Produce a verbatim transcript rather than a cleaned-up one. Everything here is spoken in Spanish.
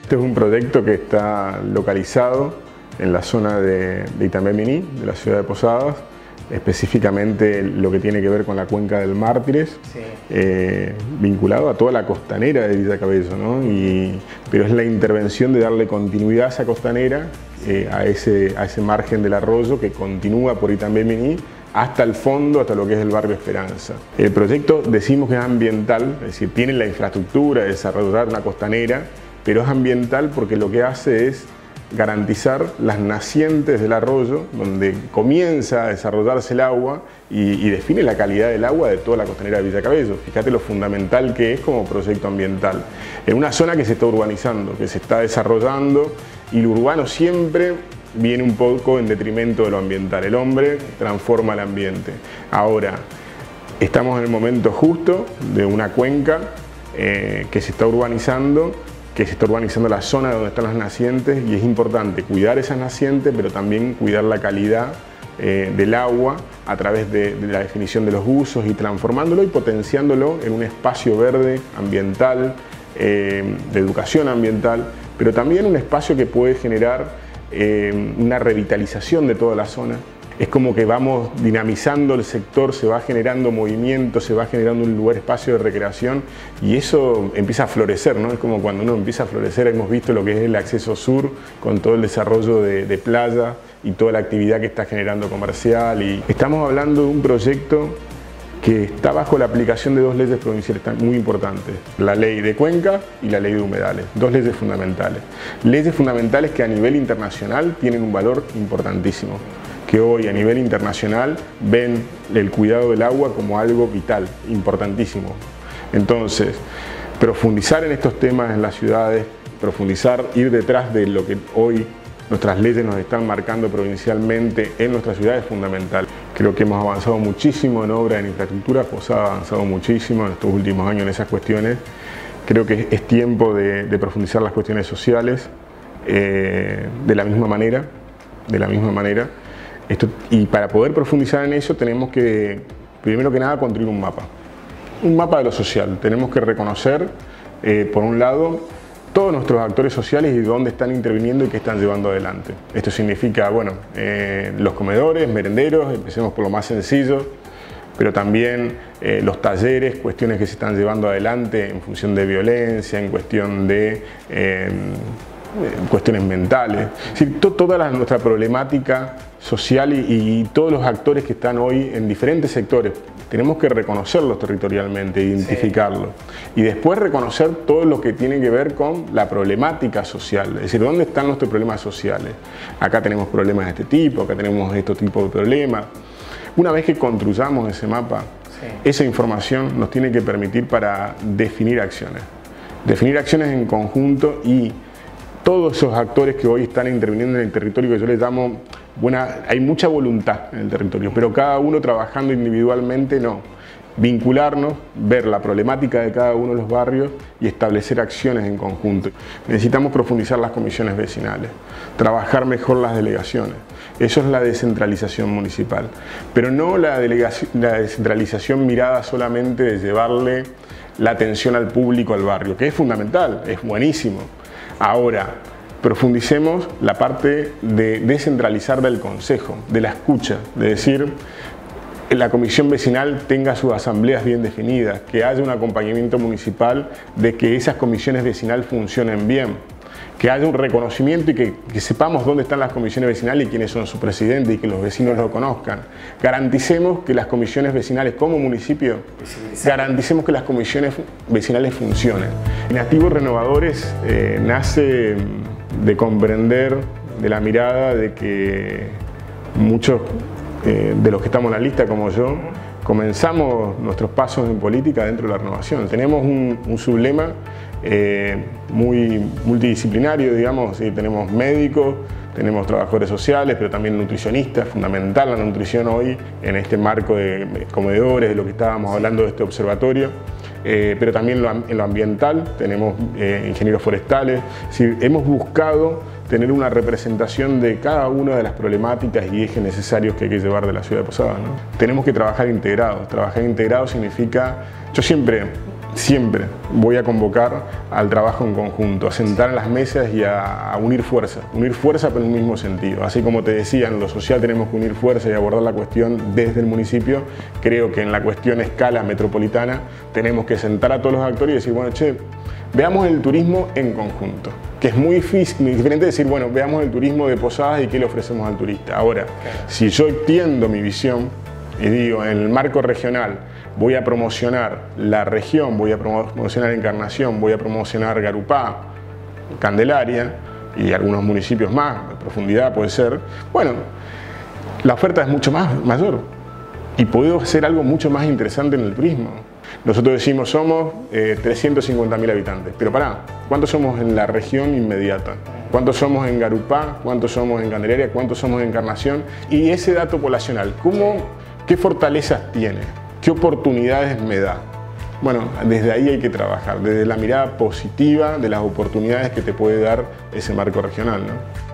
Este es un proyecto que está localizado en la zona de, de Itambé-Miní, de la ciudad de Posadas, específicamente lo que tiene que ver con la cuenca del Mártires, sí. eh, vinculado a toda la costanera de Villa Cabello, ¿no? Y, pero es la intervención de darle continuidad a esa costanera, eh, a, ese, a ese margen del arroyo que continúa por Itambé-Miní hasta el fondo, hasta lo que es el barrio Esperanza. El proyecto decimos que es ambiental, es decir, tiene la infraestructura de desarrollar una costanera, pero es ambiental porque lo que hace es garantizar las nacientes del arroyo, donde comienza a desarrollarse el agua y, y define la calidad del agua de toda la costanera de Villa Cabello. Fíjate lo fundamental que es como proyecto ambiental. En una zona que se está urbanizando, que se está desarrollando, y lo urbano siempre viene un poco en detrimento de lo ambiental. El hombre transforma el ambiente. Ahora, estamos en el momento justo de una cuenca eh, que se está urbanizando, que se está urbanizando la zona donde están las nacientes, y es importante cuidar esas nacientes, pero también cuidar la calidad eh, del agua a través de, de la definición de los usos y transformándolo y potenciándolo en un espacio verde, ambiental, eh, de educación ambiental, pero también un espacio que puede generar eh, una revitalización de toda la zona. Es como que vamos dinamizando el sector, se va generando movimiento, se va generando un lugar, espacio de recreación, y eso empieza a florecer, ¿no? Es como cuando uno empieza a florecer, hemos visto lo que es el acceso sur, con todo el desarrollo de, de playa y toda la actividad que está generando comercial. Y estamos hablando de un proyecto que está bajo la aplicación de dos leyes provinciales muy importantes, la ley de cuenca y la ley de humedales, dos leyes fundamentales. Leyes fundamentales que a nivel internacional tienen un valor importantísimo, que hoy a nivel internacional ven el cuidado del agua como algo vital, importantísimo. Entonces, profundizar en estos temas en las ciudades, profundizar, ir detrás de lo que hoy nuestras leyes nos están marcando provincialmente en nuestras ciudades es fundamental. Creo que hemos avanzado muchísimo en obra en infraestructura, Posada ha avanzado muchísimo en estos últimos años en esas cuestiones. Creo que es tiempo de, de profundizar las cuestiones sociales eh, de la misma manera, de la misma manera. Esto, y para poder profundizar en eso tenemos que, primero que nada, construir un mapa. Un mapa de lo social. Tenemos que reconocer, eh, por un lado, todos nuestros actores sociales y dónde están interviniendo y qué están llevando adelante. Esto significa, bueno, eh, los comedores, merenderos, empecemos por lo más sencillo, pero también eh, los talleres, cuestiones que se están llevando adelante en función de violencia, en cuestión de eh, cuestiones mentales. Es decir, to toda la, nuestra problemática social y, y todos los actores que están hoy en diferentes sectores, tenemos que reconocerlos territorialmente, identificarlos. Sí. Y después reconocer todo lo que tiene que ver con la problemática social, es decir, ¿dónde están nuestros problemas sociales? Acá tenemos problemas de este tipo, acá tenemos este tipo de problemas. Una vez que construyamos ese mapa, sí, esa información nos tiene que permitir para definir acciones. Definir acciones en conjunto, y todos esos actores que hoy están interviniendo en el territorio, que yo les llamo, buena, hay mucha voluntad en el territorio, pero cada uno trabajando individualmente no. Vincularnos, ver la problemática de cada uno de los barrios y establecer acciones en conjunto. Necesitamos profundizar las comisiones vecinales, trabajar mejor las delegaciones. Eso es la descentralización municipal, pero no la, la descentralización mirada solamente de llevarle la atención al público, al barrio, que es fundamental, es buenísimo. Ahora, profundicemos la parte de descentralizar del consejo, de la escucha, de decir, la comisión vecinal tenga sus asambleas bien definidas, que haya un acompañamiento municipal de que esas comisiones vecinales funcionen bien, que haya un reconocimiento y que, que sepamos dónde están las comisiones vecinales y quiénes son sus presidentes y que los vecinos lo conozcan. Garanticemos que las comisiones vecinales como municipio, garanticemos que las comisiones vecinales funcionen. Inactivos Renovadores eh, nace de comprender, de la mirada de que muchos eh, de los que estamos en la lista, como yo, comenzamos nuestros pasos en política dentro de la renovación. Tenemos un, un sublema eh, muy multidisciplinario, digamos, ¿sí? Tenemos médicos, tenemos trabajadores sociales, pero también nutricionistas, fundamental la nutrición hoy en este marco de comedores, de lo que estábamos hablando de este observatorio. Eh, pero también lo, en lo ambiental tenemos eh, ingenieros forestales. Es decir, hemos buscado tener una representación de cada una de las problemáticas y ejes necesarios que hay que llevar de la ciudad de Posadas, ¿no? Tenemos que trabajar integrados. Trabajar integrados significa, yo siempre siempre voy a convocar al trabajo en conjunto, a sentar en las mesas y a, a unir fuerza, unir fuerza pero en un mismo sentido. Así como te decía, en lo social tenemos que unir fuerza y abordar la cuestión desde el municipio, creo que en la cuestión a escala metropolitana tenemos que sentar a todos los actores y decir, bueno, che, veamos el turismo en conjunto, que es muy difícil, muy diferente decir, bueno, veamos el turismo de Posadas y qué le ofrecemos al turista. Ahora, si yo extiendo mi visión y digo, en el marco regional, voy a promocionar la región, voy a promocionar Encarnación, voy a promocionar Garupá, Candelaria y algunos municipios más, de profundidad puede ser, bueno, la oferta es mucho más mayor y puedo hacer algo mucho más interesante en el turismo. Nosotros decimos somos eh, trescientos cincuenta mil habitantes, pero pará, ¿cuántos somos en la región inmediata? ¿Cuántos somos en Garupá? ¿Cuántos somos en Candelaria? ¿Cuántos somos en Encarnación? Y ese dato poblacional, ¿cómo, qué fortalezas tiene? ¿Qué oportunidades me da? Bueno, desde ahí hay que trabajar, desde la mirada positiva de las oportunidades que te puede dar ese marco regional, ¿no?